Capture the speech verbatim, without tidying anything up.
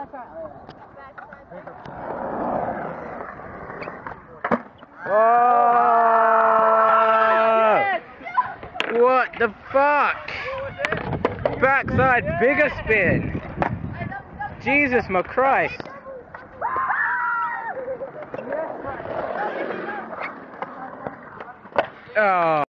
Oh! What the fuck? Backside bigger spin. Jesus my Christ. Oh.